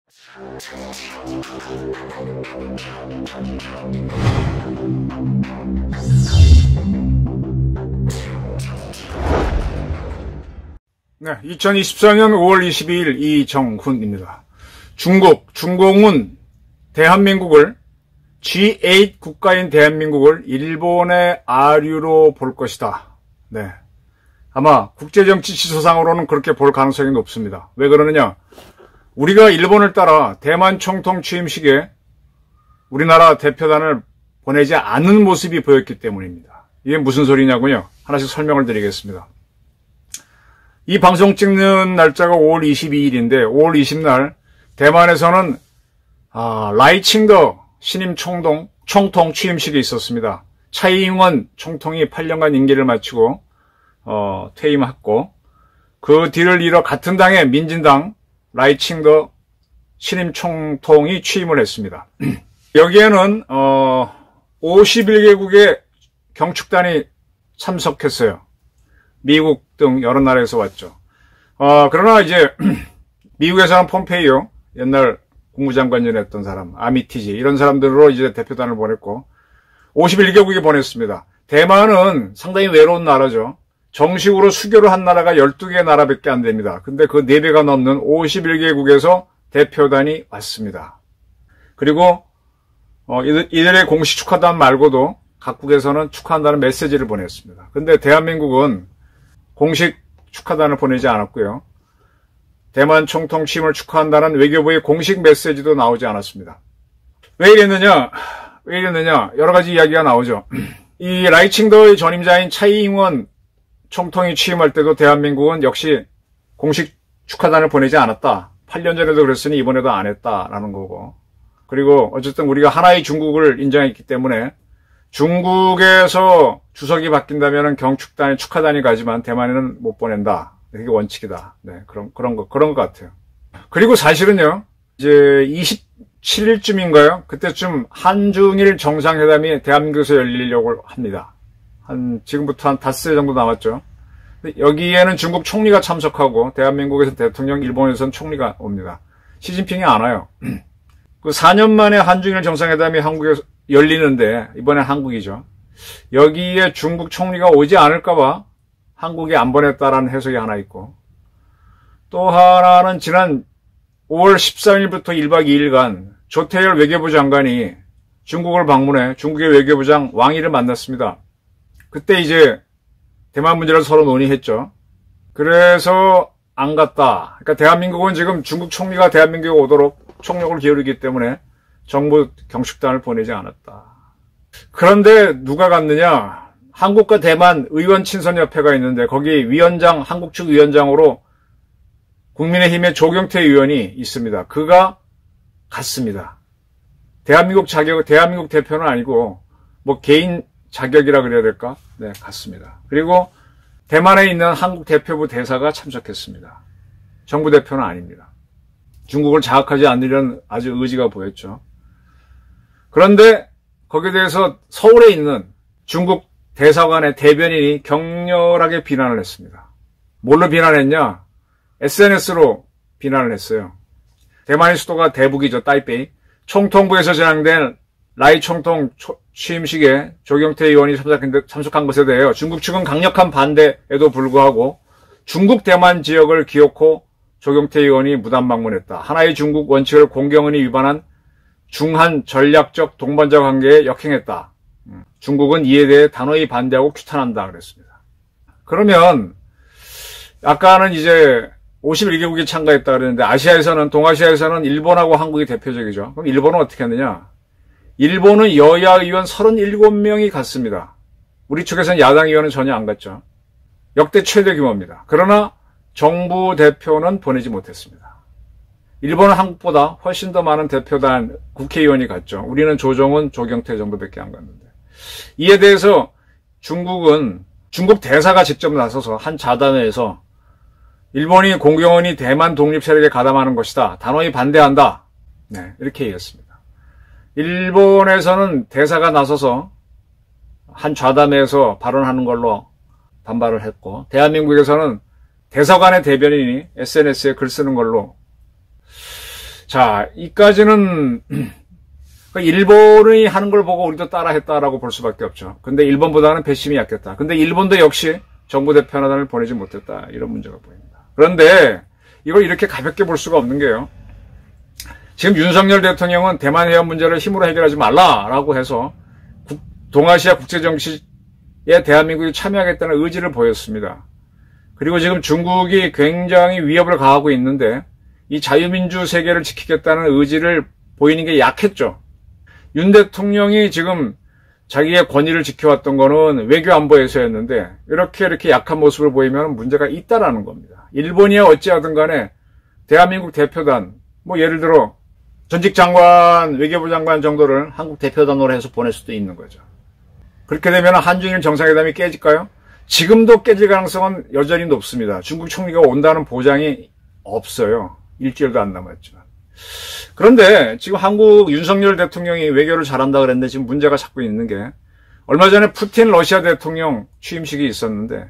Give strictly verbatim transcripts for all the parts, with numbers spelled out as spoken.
네, 이천이십사 년 오월 이십이일 이정훈입니다. 중국, 중공은 대한민국을 지 에잇 국가인 대한민국을 일본의 아류로 볼 것이다. 네, 아마 국제정치 지서상으로는 그렇게 볼 가능성이 높습니다. 왜 그러느냐? 우리가 일본을 따라 대만 총통 취임식에 우리나라 대표단을 보내지 않는 모습이 보였기 때문입니다. 이게 무슨 소리냐고요? 하나씩 설명을 드리겠습니다. 이 방송 찍는 날짜가 오월 이십이일인데 오월 이십날 대만에서는 아, 라이칭더 신임 총동, 총통 취임식이 있었습니다. 차이잉원 총통이 팔 년간 임기를 마치고 어, 퇴임했고 그 뒤를 이어 같은 당의 민진당 라이칭더 신임 총통이 취임을 했습니다. 여기에는 어, 오십일 개국의 경축단이 참석했어요. 미국 등 여러 나라에서 왔죠. 어, 그러나 이제 미국에서는 폼페이오, 옛날 국무장관을 했던 사람, 아미티지 이런 사람들로 이제 대표단을 보냈고 오십일 개국이 보냈습니다. 대만은 상당히 외로운 나라죠. 정식으로 수교를 한 나라가 열두 개 나라밖에 안 됩니다. 근데 그 네 배가 넘는 오십일 개국에서 대표단이 왔습니다. 그리고 어, 이들, 이들의 공식 축하단 말고도 각국에서는 축하한다는 메시지를 보냈습니다. 근데 대한민국은 공식 축하단을 보내지 않았고요. 대만 총통 취임을 축하한다는 외교부의 공식 메시지도 나오지 않았습니다. 왜 이랬느냐? 왜 이랬느냐? 여러 가지 이야기가 나오죠. 이 라이칭더의 전임자인 차이잉원 총통이 취임할 때도 대한민국은 역시 공식 축하단을 보내지 않았다. 팔 년 전에도 그랬으니 이번에도 안 했다라는 거고. 그리고 어쨌든 우리가 하나의 중국을 인정했기 때문에 중국에서 주석이 바뀐다면 경축단이 축하단이 가지만 대만에는 못 보낸다. 그게 원칙이다. 네, 그런, 그런 거, 그런 것 같아요. 그리고 사실은요, 이제 이십칠일쯤인가요? 그때쯤 한중일 정상회담이 대한민국에서 열리려고 합니다. 한, 지금부터 한 닷새 정도 남았죠. 여기에는 중국 총리가 참석하고, 대한민국에서 대통령, 일본에서는 총리가 옵니다. 시진핑이 안 와요. 그 사 년 만에 한중일 정상회담이 한국에서 열리는데, 이번엔 한국이죠. 여기에 중국 총리가 오지 않을까봐 한국이 안 보냈다라는 해석이 하나 있고, 또 하나는 지난 오월 십삼일부터 일박 이일간 조태열 외교부 장관이 중국을 방문해 중국의 외교부장 왕이를 만났습니다. 그때 이제 대만 문제를 서로 논의했죠. 그래서 안 갔다. 그러니까 대한민국은 지금 중국 총리가 대한민국에 오도록 총력을 기울이기 때문에 정부 경축단을 보내지 않았다. 그런데 누가 갔느냐? 한국과 대만 의원친선협회가 있는데 거기 위원장, 한국 측 위원장으로 국민의힘의 조경태 의원이 있습니다. 그가 갔습니다. 대한민국 자격, 대한민국 대표는 아니고 뭐 개인 자격이라 그래야 될까? 네, 갔습니다. 그리고 대만에 있는 한국 대표부 대사가 참석했습니다. 정부 대표는 아닙니다. 중국을 자극하지 않으려는 아주 의지가 보였죠. 그런데 거기에 대해서 서울에 있는 중국 대사관의 대변인이 격렬하게 비난을 했습니다. 뭘로 비난했냐? 에스엔에스로 비난을 했어요. 대만의 수도가 대북이죠. 타이베이. 총통부에서 진행된 라이 총통 취임식에 조경태 의원이 참석한 것에 대해 중국 측은 강력한 반대에도 불구하고 중국 대만 지역을 기어코 조경태 의원이 무단 방문했다. 하나의 중국 원칙을 공경은이 위반한 중한 전략적 동반자 관계에 역행했다. 중국은 이에 대해 단호히 반대하고 규탄한다 그랬습니다. 그러면 아까는 이제 오십일 개국이 참가했다 그랬는데 아시아에서는 동아시아에서는 일본하고 한국이 대표적이죠. 그럼 일본은 어떻게 했느냐? 일본은 여야 의원 서른일곱 명이 갔습니다. 우리 측에서는 야당 의원은 전혀 안 갔죠. 역대 최대 규모입니다. 그러나 정부 대표는 보내지 못했습니다. 일본은 한국보다 훨씬 더 많은 대표단 국회의원이 갔죠. 우리는 조정훈, 조경태 정도밖에 안 갔는데. 이에 대해서 중국은 중국 대사가 직접 나서서 한 자담회에서 일본이 공경원이 대만 독립 세력에 가담하는 것이다. 단호히 반대한다. 네, 이렇게 얘기했습니다. 일본에서는 대사가 나서서 한 좌담회에서 발언하는 걸로 반발을 했고, 대한민국에서는 대사관의 대변인이 에스엔에스에 글 쓰는 걸로, 자, 이까지는 일본이 하는 걸 보고 우리도 따라 했다라고 볼 수밖에 없죠. 근데 일본보다는 배심이 약했다. 근데 일본도 역시 정부 대표단을 보내지 못했다. 이런 문제가 보입니다. 그런데 이걸 이렇게 가볍게 볼 수가 없는 게요. 지금 윤석열 대통령은 대만 해협 문제를 힘으로 해결하지 말라라고 해서 국, 동아시아 국제정치에 대한민국이 참여하겠다는 의지를 보였습니다. 그리고 지금 중국이 굉장히 위협을 가하고 있는데 이 자유민주 세계를 지키겠다는 의지를 보이는 게 약했죠. 윤 대통령이 지금 자기의 권위를 지켜왔던 거는 외교안보에서였는데 이렇게 이렇게 약한 모습을 보이면 문제가 있다라는 겁니다. 일본이야 어찌하든 간에 대한민국 대표단, 뭐 예를 들어 전직 장관, 외교부 장관 정도를 한국 대표단으로 해서 보낼 수도 있는 거죠. 그렇게 되면 한중일 정상회담이 깨질까요? 지금도 깨질 가능성은 여전히 높습니다. 중국 총리가 온다는 보장이 없어요. 일주일도 안 남았지만. 그런데 지금 한국 윤석열 대통령이 외교를 잘한다 그랬는데 지금 문제가 자꾸 있는 게 얼마 전에 푸틴 러시아 대통령 취임식이 있었는데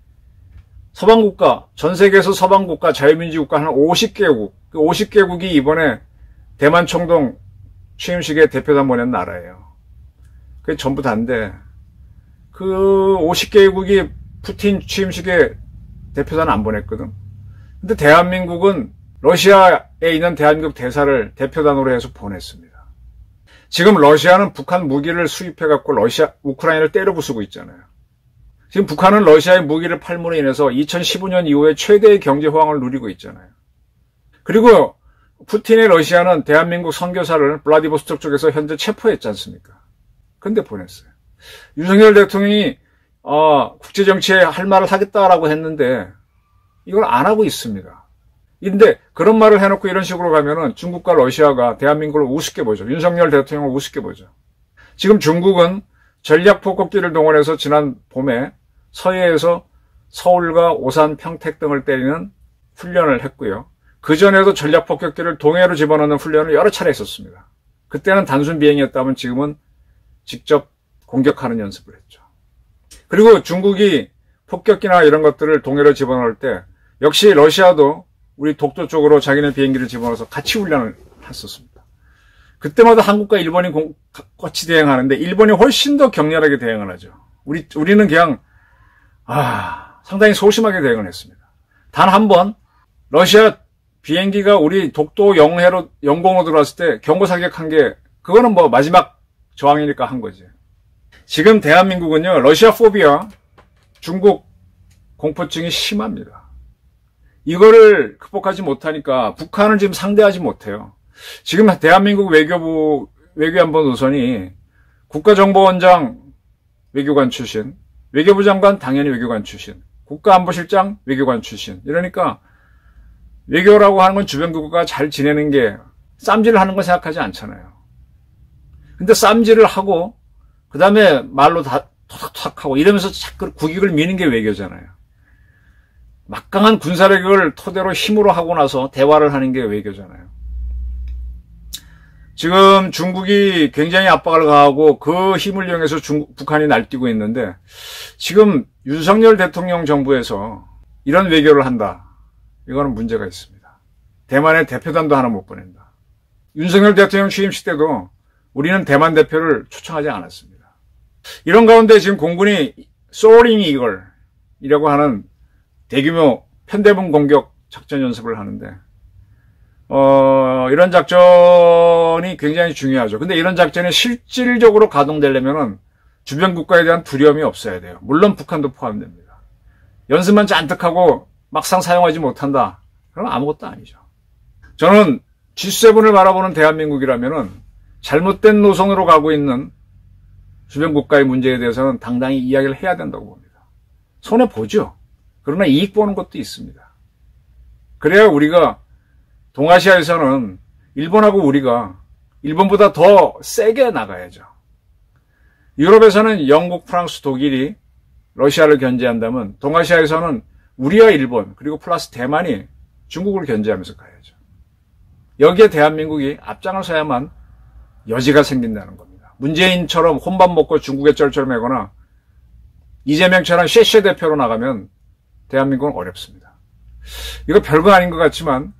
서방국가, 전 세계에서 서방국가, 자유민주국가 한 오십 개국, 그 오십 개국이 이번에 대만 총동 취임식에 대표단 보낸 나라예요. 그게 전부 다인데 그 오십 개국이 푸틴 취임식에 대표단 안 보냈거든. 근데 대한민국은 러시아에 있는 대한민국 대사를 대표단으로 해서 보냈습니다. 지금 러시아는 북한 무기를 수입해갖고 러시아, 우크라이나를 때려 부수고 있잖아요. 지금 북한은 러시아의 무기를 팔므로 인해서 이천십오 년 이후에 최대의 경제 호황을 누리고 있잖아요. 그리고 푸틴의 러시아는 대한민국 선교사를 블라디보스토크 쪽에서 현재 체포했지 않습니까? 근데 보냈어요. 윤석열 대통령이 어, 국제정치에 할 말을 하겠다라고 했는데 이걸 안 하고 있습니다. 근데 그런 말을 해놓고 이런 식으로 가면은 중국과 러시아가 대한민국을 우습게 보죠. 윤석열 대통령을 우습게 보죠. 지금 중국은 전략폭격기를 동원해서 지난 봄에 서해에서 서울과 오산, 평택 등을 때리는 훈련을 했고요. 그전에도 전략폭격기를 동해로 집어넣는 훈련을 여러 차례 했었습니다. 그때는 단순 비행이었다면 지금은 직접 공격하는 연습을 했죠. 그리고 중국이 폭격기나 이런 것들을 동해로 집어넣을 때 역시 러시아도 우리 독도 쪽으로 자기네 비행기를 집어넣어서 같이 훈련을 했었습니다. 그때마다 한국과 일본이 공, 같이 대응하는데 일본이 훨씬 더 격렬하게 대응을 하죠. 우리, 우리는 그냥, 아, 상당히 소심하게 대응을 했습니다. 단 한 번, 러시아 비행기가 우리 독도 영해로, 영공으로 들어왔을 때 경고 사격한 게, 그거는 뭐 마지막 저항이니까 한 거지. 지금 대한민국은요, 러시아 포비아, 중국 공포증이 심합니다. 이거를 극복하지 못하니까 북한을 지금 상대하지 못해요. 지금 대한민국 외교부, 외교안보 노선이 국가정보원장 외교관 출신, 외교부 장관 당연히 외교관 출신, 국가안보실장 외교관 출신. 이러니까 외교라고 하는 건 주변국가가 잘 지내는 게 쌈질을 하는 거 생각하지 않잖아요. 근데 쌈질을 하고 그 다음에 말로 다 토닥토닥 하고 이러면서 자꾸 국익을 미는 게 외교잖아요. 막강한 군사력을 토대로 힘으로 하고 나서 대화를 하는 게 외교잖아요. 지금 중국이 굉장히 압박을 가하고 그 힘을 이용해서 중국, 북한이 날뛰고 있는데 지금 윤석열 대통령 정부에서 이런 외교를 한다. 이거는 문제가 있습니다. 대만의 대표단도 하나 못 보낸다. 윤석열 대통령 취임식 때도 우리는 대만 대표를 초청하지 않았습니다. 이런 가운데 지금 공군이 소어링 이글이라고 하는 대규모 편대본 공격 작전 연습을 하는데 어, 이런 작전이 굉장히 중요하죠. 근데 이런 작전이 실질적으로 가동되려면은 주변 국가에 대한 두려움이 없어야 돼요. 물론 북한도 포함됩니다. 연습만 잔뜩 하고 막상 사용하지 못한다. 그럼 아무것도 아니죠. 저는 지 세븐을 바라보는 대한민국이라면은 잘못된 노선으로 가고 있는 주변 국가의 문제에 대해서는 당당히 이야기를 해야 된다고 봅니다. 손해보죠. 그러나 이익 보는 것도 있습니다. 그래야 우리가 동아시아에서는 일본하고 우리가 일본보다 더 세게 나가야죠. 유럽에서는 영국, 프랑스, 독일이 러시아를 견제한다면 동아시아에서는 우리와 일본 그리고 플러스 대만이 중국을 견제하면서 가야죠. 여기에 대한민국이 앞장을 서야만 여지가 생긴다는 겁니다. 문재인처럼 혼밥 먹고 중국에 쩔쩔매거나 이재명처럼 쉐쉐 대표로 나가면 대한민국은 어렵습니다. 이거 별거 아닌 것 같지만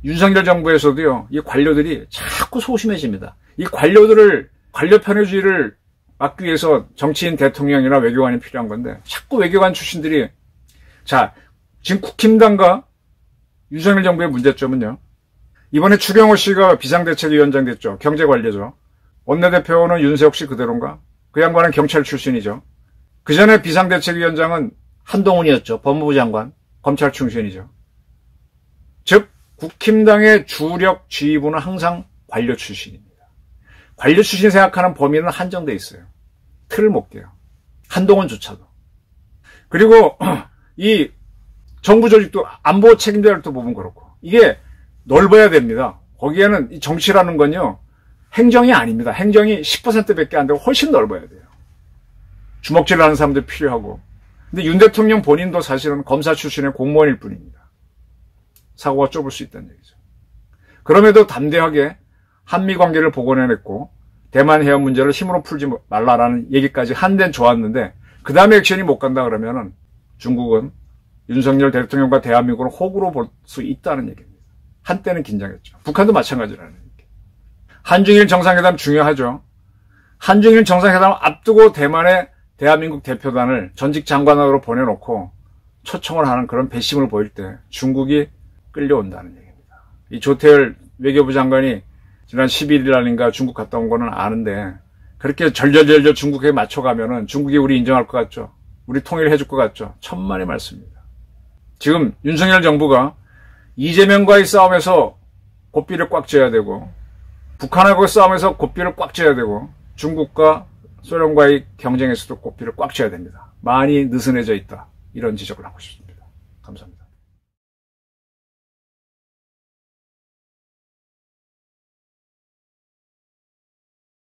윤석열 정부에서도요, 이 관료들이 자꾸 소심해집니다. 이 관료들을, 관료 편의주의를 막기 위해서 정치인 대통령이나 외교관이 필요한 건데, 자꾸 외교관 출신들이, 자, 지금 국힘당과 윤석열 정부의 문제점은요, 이번에 추경호 씨가 비상대책위원장 됐죠. 경제관료죠. 원내대표는 윤세옥 씨 그대로인가? 그 양반은 경찰 출신이죠. 그 전에 비상대책위원장은 한동훈이었죠. 법무부 장관, 검찰 출신이죠. 즉 국힘당의 주력 지휘부는 항상 관료 출신입니다. 관료 출신 생각하는 범위는 한정돼 있어요. 틀을 못 깨요. 한동훈조차도. 그리고 이 정부 조직도 안보 책임자를 또 보면 그렇고 이게 넓어야 됩니다. 거기에는 이 정치라는 건요. 행정이 아닙니다. 행정이 십 퍼센트밖에 안 되고 훨씬 넓어야 돼요. 주먹질을 하는 사람도 필요하고. 근데 윤 대통령 본인도 사실은 검사 출신의 공무원일 뿐입니다. 사고가 좁을 수 있다는 얘기죠. 그럼에도 담대하게 한미 관계를 복원해냈고 대만 해협 문제를 힘으로 풀지 말라라는 얘기까지 한데는 좋았는데 그 다음에 액션이 못 간다 그러면은 중국은 윤석열 대통령과 대한민국을 호구로 볼 수 있다는 얘기입니다. 한때는 긴장했죠. 북한도 마찬가지라는 얘기. 한중일 정상회담 중요하죠. 한중일 정상회담 앞두고 대만의 대한민국 대표단을 전직 장관으로 보내놓고 초청을 하는 그런 배심을 보일 때 중국이 끌려온다는 얘기입니다. 이 조태열 외교부 장관이 지난 십일 일 날인가 중국 갔다 온 거는 아는데 그렇게 절절절절 중국에 맞춰가면은 중국이 우리 인정할 것 같죠? 우리 통일해줄 것 같죠? 천만의 말씀입니다. 지금 윤석열 정부가 이재명과의 싸움에서 고삐를 꽉 쥐어야 되고 북한하고의 싸움에서 고삐를 꽉 쥐어야 되고 중국과 소련과의 경쟁에서도 고삐를 꽉 쥐어야 됩니다. 많이 느슨해져 있다. 이런 지적을 하고 싶습니다. 감사합니다.